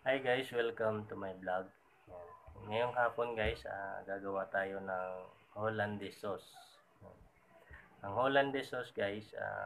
Hi guys, welcome to my vlog. Yan. Ngayong hapon guys, gagawa tayo ng Hollandaise sauce. Yan. Ang Hollandaise sauce guys,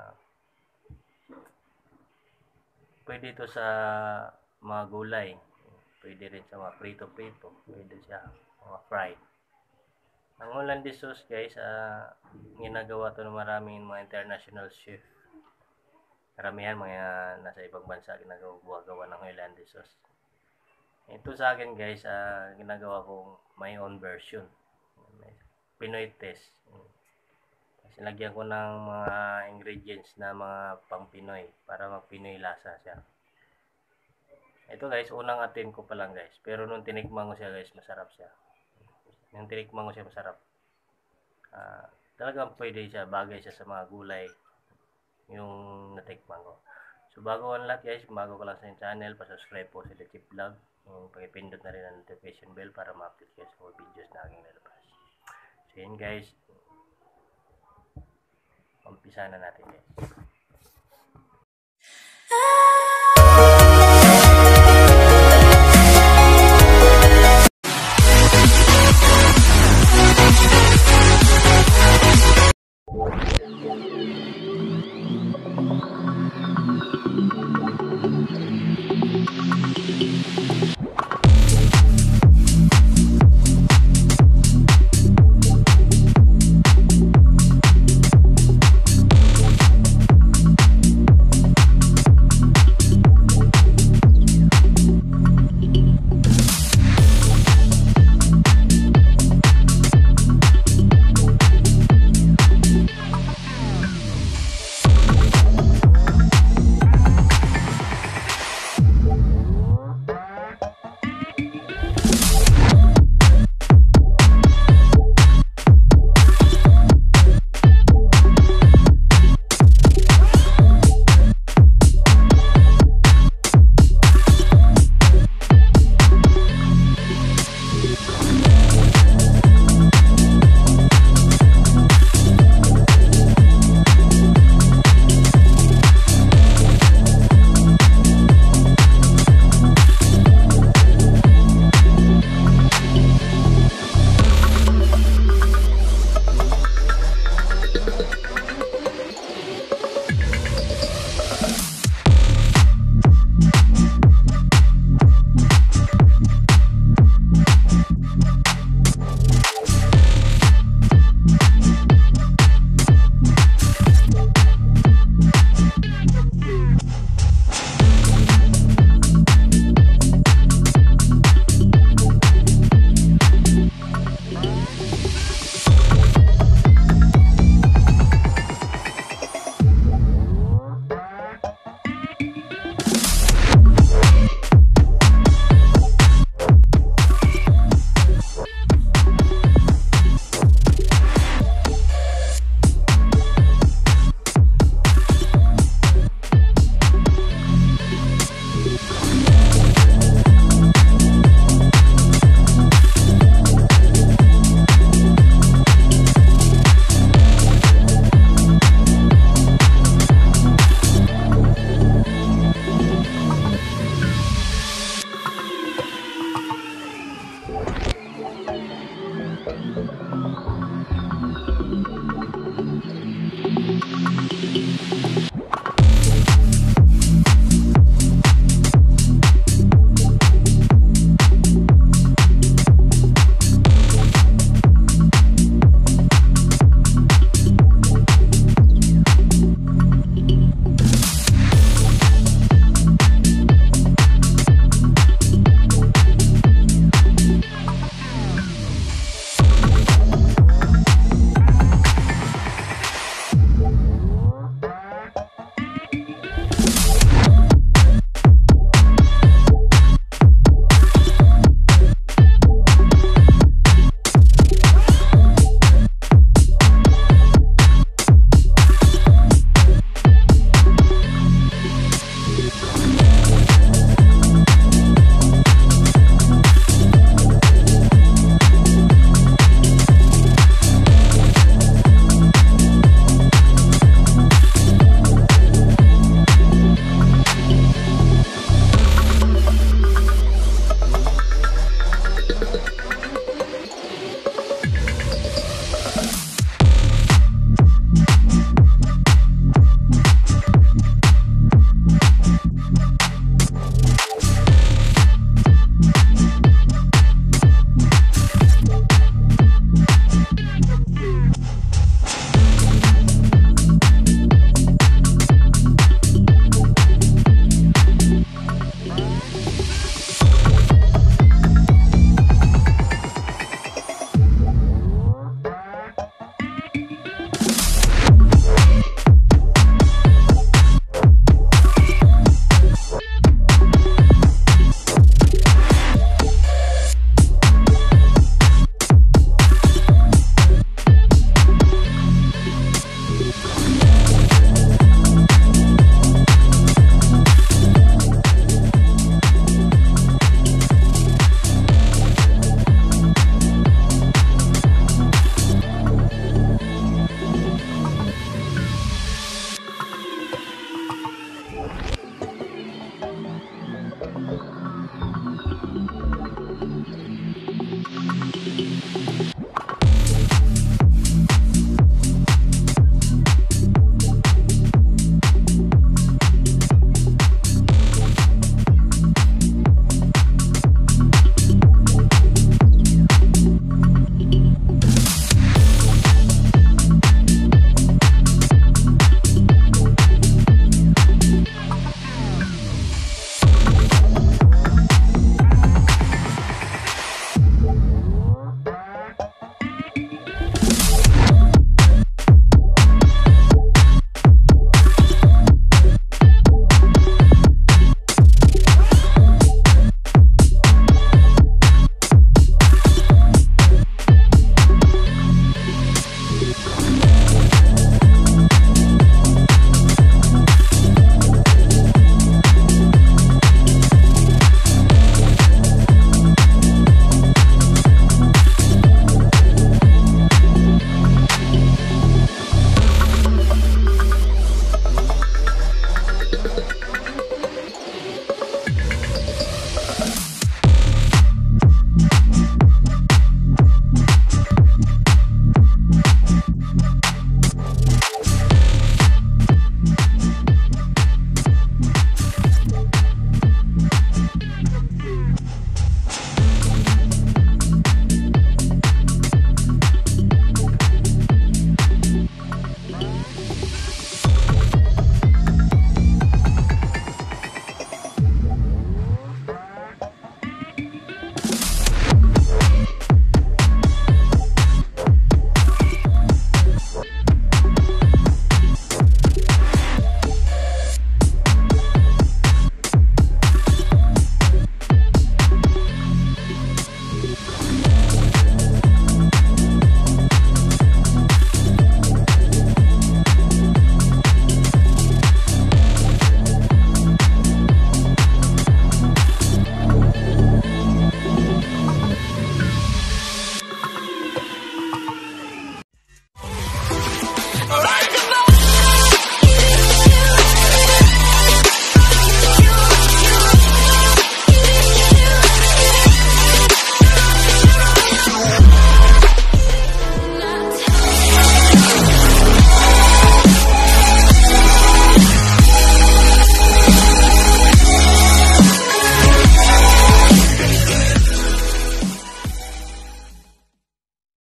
pwede ito sa mga gulay. Pwede rin sa mga prito-prito. Pwede siya mga fried. Ang Hollandaise sauce guys, ginagawa ito ng maraming mga international chef. Karamihan mga nasa ibang bansa ginagawa ng Hollandaise sauce. Ito sa akin guys, ginagawa kong my own version. Pinoy test. Sinagyan ko ng mga ingredients na mga pang Pinoy para mag Pinoy lasa siya. Ito guys, unang atin ko pa lang guys. Pero nung tinikman ko siya guys, masarap siya. Nung tinikman ko siya masarap. Talagang pwede siya, bagay siya sa mga gulay yung natikman ko. So bago ang lahat guys, bago ko lang sa channel, pa-subscribe po sa Chip Vlog. Pakipindot na rin ang notification bell para ma-update kayo sa mga videos na aking lalabas. So yun guys, umpisa na natin guys.